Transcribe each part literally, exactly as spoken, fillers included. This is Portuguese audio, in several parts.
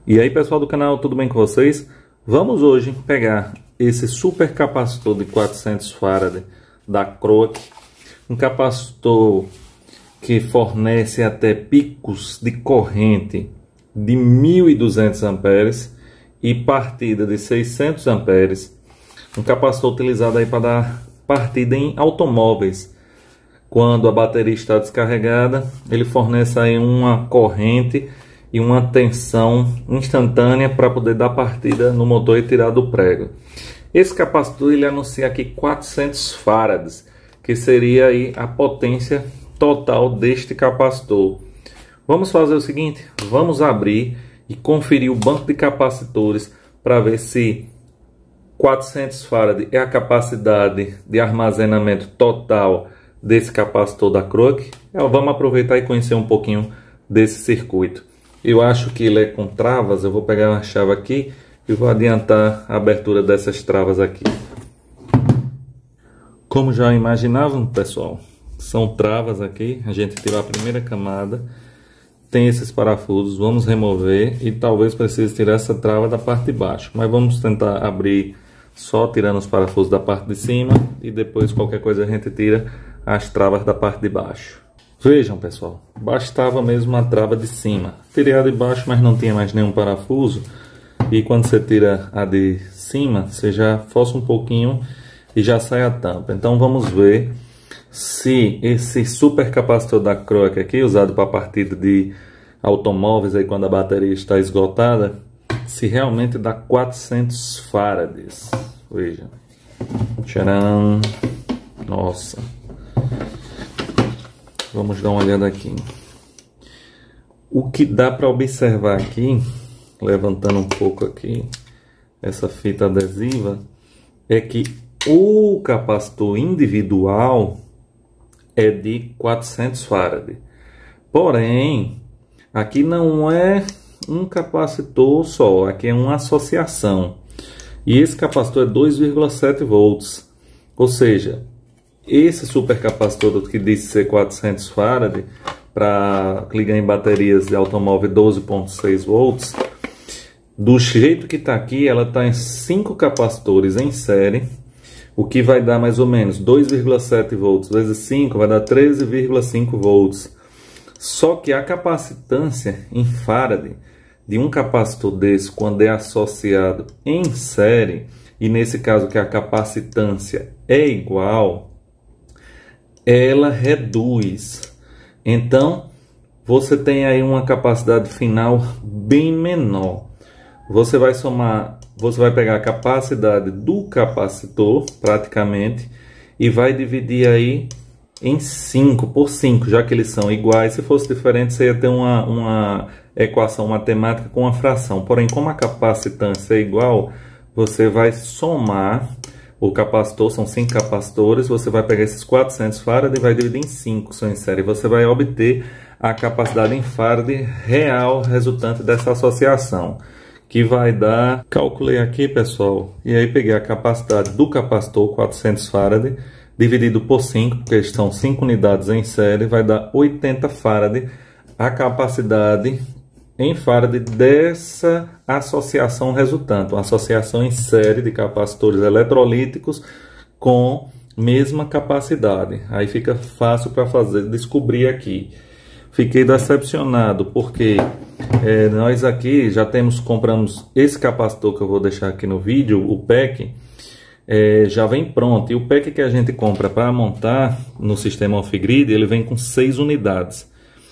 E aí, pessoal do canal, tudo bem com vocês? Vamos hoje pegar esse super capacitor de quatrocentos farad da Crook, um capacitor que fornece até picos de corrente de mil e duzentos amperes e partida de seiscentos amperes, um capacitor utilizado aí para dar partida em automóveis. Quando a bateria está descarregada, ele fornece aí uma corrente e uma tensão instantânea para poder dar partida no motor e tirar do prego. Esse capacitor ele anuncia aqui quatrocentos farads, que seria aí a potência total deste capacitor. Vamos fazer o seguinte, vamos abrir e conferir o banco de capacitores para ver se quatrocentos farad é a capacidade de armazenamento total desse capacitor da Crook. Vamos aproveitar e conhecer um pouquinho desse circuito. Eu acho que ele é com travas. Eu vou pegar uma chave aqui e vou adiantar a abertura dessas travas aqui. Como já imaginavam, pessoal, são travas aqui. A gente tirou a primeira camada, tem esses parafusos, vamos remover e talvez precise tirar essa trava da parte de baixo, mas vamos tentar abrir só tirando os parafusos da parte de cima e depois qualquer coisa a gente tira as travas da parte de baixo. Vejam, pessoal, bastava mesmo a trava de cima. Tirei a de baixo, mas não tinha mais nenhum parafuso. E quando você tira a de cima, você já força um pouquinho e já sai a tampa. Então vamos ver se esse super capacitor da Crook aqui, usado para partida de automóveis aí quando a bateria está esgotada, se realmente dá quatrocentos farads. Veja. Tcharam! Nossa! Vamos dar uma olhada aqui. O que dá para observar aqui, levantando um pouco aqui essa fita adesiva, é que o capacitor individual é de quatrocentos farad. Porém, aqui não é um capacitor só, aqui é uma associação. E esse capacitor é dois vírgula sete volts. Ou seja, esse supercapacitor que diz ser quatrocentos farad para ligar em baterias de automóvel doze vírgula seis volts, do jeito que está aqui, ela está em cinco capacitores em série, o que vai dar mais ou menos dois vírgula sete volts vezes cinco vai dar treze vírgula cinco volts. Só que a capacitância em farad de um capacitor desse, quando é associado em série, e nesse caso que a capacitância é igual, ela reduz. Então você tem aí uma capacidade final bem menor. Você vai somar, você vai pegar a capacidade do capacitor praticamente e vai dividir aí em cinco por cinco, já que eles são iguais. Se fosse diferente, você ia ter uma, uma equação matemática com uma fração. Porém, como a capacitância é igual, você vai somar o capacitor, são cinco capacitores, você vai pegar esses quatrocentos farad e vai dividir em cinco, são em série. Você vai obter a capacidade em farad real resultante dessa associação, que vai dar, calculei aqui, pessoal, e aí peguei a capacidade do capacitor, quatrocentos farad, dividido por cinco, porque são cinco unidades em série, vai dar oitenta farad, a capacidade em farad dessa associação resultante, uma associação em série de capacitores eletrolíticos com mesma capacidade. Aí fica fácil para fazer, descobrir aqui. Fiquei decepcionado porque é, nós aqui já temos, compramos esse capacitor que eu vou deixar aqui no vídeo, o pack, é, já vem pronto. E o pack que a gente compra para montar no sistema off-grid, ele vem com seis unidades.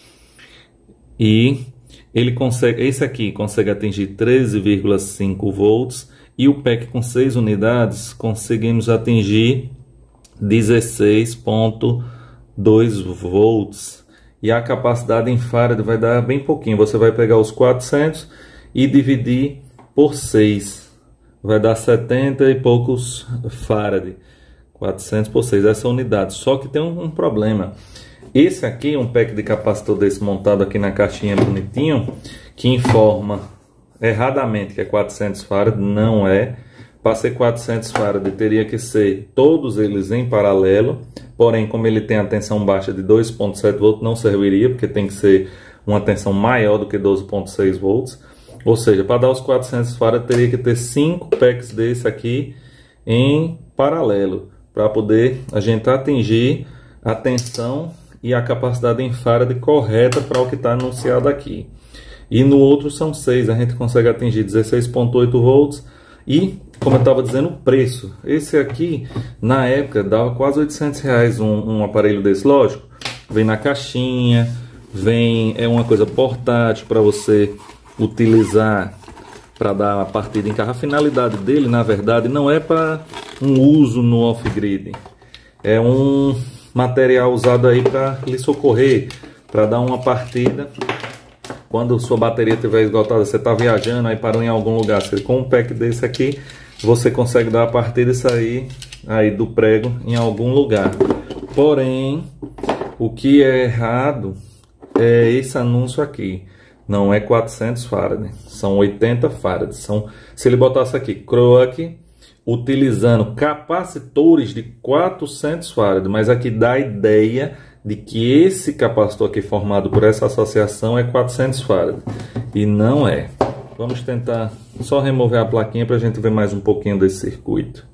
E ele consegue, esse aqui consegue atingir treze vírgula cinco volts e o pack com seis unidades conseguimos atingir dezesseis vírgula dois volts. E a capacidade em farad vai dar bem pouquinho. Você vai pegar os quatrocentos e dividir por seis. Vai dar setenta e poucos farad. quatrocentos por seis, essa unidade. Só que tem um, um problema. Esse aqui, um pack de capacitor desse montado aqui na caixinha bonitinho, que informa erradamente que é quatrocentos farad, não é. Para ser quatrocentos farad teria que ser todos eles em paralelo, porém como ele tem a tensão baixa de dois vírgula sete volts não serviria, porque tem que ser uma tensão maior do que doze vírgula seis volts. Ou seja, para dar os quatrocentos farads teria que ter cinco packs desse aqui em paralelo, para poder a gente atingir a tensão e a capacidade em farad correta para o que está anunciado aqui. E no outro são seis, a gente consegue atingir dezesseis ponto oito volts. E, como eu estava dizendo, o preço. Esse aqui, na época, dava quase oitocentos reais um, um aparelho desse. Lógico, vem na caixinha, vem, é uma coisa portátil para você utilizar para dar a partida em carro. A finalidade dele, na verdade, não é para um uso no off-grid. É um material usado aí para lhe socorrer, para dar uma partida. Quando sua bateria estiver esgotada, você está viajando, aí parou em algum lugar, você, com um pack desse aqui, você consegue dar a partida e sair aí do prego em algum lugar. Porém, o que é errado é esse anúncio aqui. Não é quatrocentos farads, são oitenta farads. São, se ele botasse aqui, Croak, utilizando capacitores de quatrocentos farads, mas aqui dá a ideia de que esse capacitor aqui formado por essa associação é quatrocentos farads. E não é. Vamos tentar só remover a plaquinha para a gente ver mais um pouquinho desse circuito.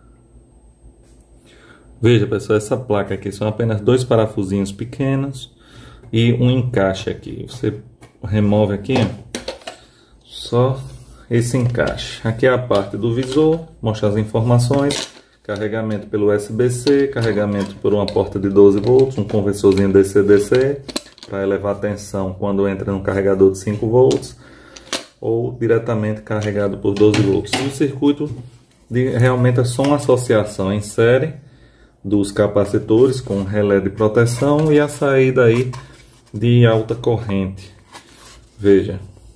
Veja, pessoal, essa placa aqui são apenas dois parafusinhos pequenos e um encaixe aqui. Você remove aqui, ó, só esse encaixe. Aqui é a parte do visor, mostra as informações. Carregamento pelo U S B C, carregamento por uma porta de doze volts, um conversorzinho D C D C para elevar a tensão quando entra no carregador de cinco volts ou diretamente carregado por doze volts. E o circuito de, realmente é só uma associação em série dos capacitores com relé de proteção e a saída aí de alta corrente. Veja.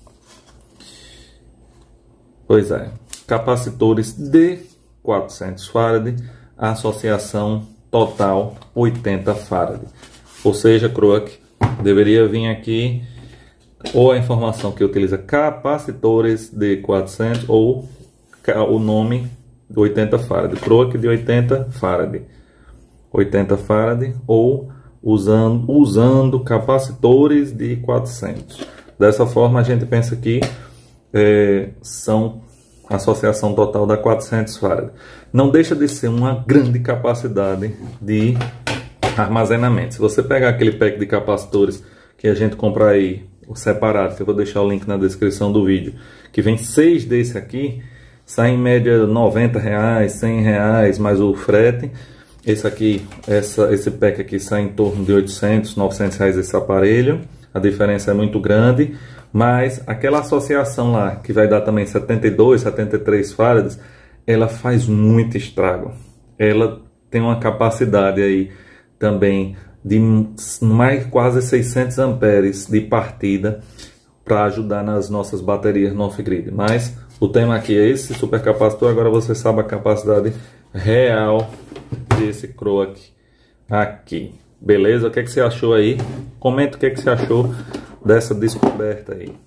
Pois é, capacitores de quatrocentos farads, a associação total oitenta farads. Ou seja, Croak deveria vir aqui ou a informação que utiliza capacitores de quatrocentos ou o nome de oitenta farads. Croak de oitenta farads. oitenta farads ou usando, usando capacitores de quatrocentos. Dessa forma a gente pensa que é, são a associação total da quatrocentos farads. Não deixa de ser uma grande capacidade de armazenamento. Se você pegar aquele pack de capacitores que a gente compra aí, separado, que eu vou deixar o link na descrição do vídeo, que vem seis desse aqui, sai em média noventa reais, cem reais, mais o frete. Esse aqui, essa, esse pack aqui sai em torno de oitocentos, novecentos reais esse aparelho. A diferença é muito grande. Mas aquela associação lá, que vai dar também setenta e dois, setenta e três farads, ela faz muito estrago. Ela tem uma capacidade aí também de mais quase seiscentos amperes de partida para ajudar nas nossas baterias no off-grid. Mas o tema aqui é esse supercapacitor. Agora você sabe a capacidade real desse Croak aqui. Beleza? O que é que você achou aí? Comenta o que é que você achou dessa descoberta aí.